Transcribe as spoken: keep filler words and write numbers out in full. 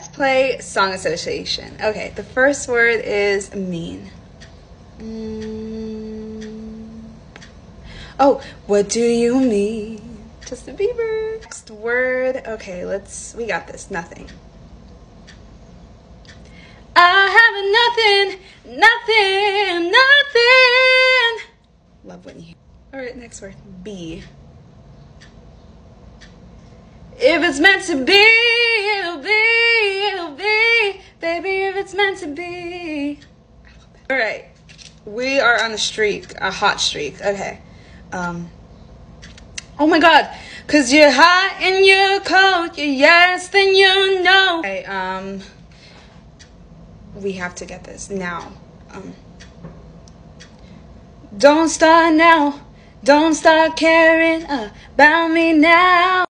let's play song association. Okay, the first word is mean. Mm. Oh, what do you mean? Justin Bieber. Next word. Okay, let's, we got this. Nothing. I have nothing, nothing, nothing. Love Whitney. All right, next word. B. If it's meant to be, it'll be, it'll be. Baby, if it's meant to be. All right, we are on a streak, a hot streak. Okay. Um. Oh my God, cause you're hot and you're cold. You're yes, then you know. Okay, um. We have to get this now. Um. Don't start now. Don't start caring about me now.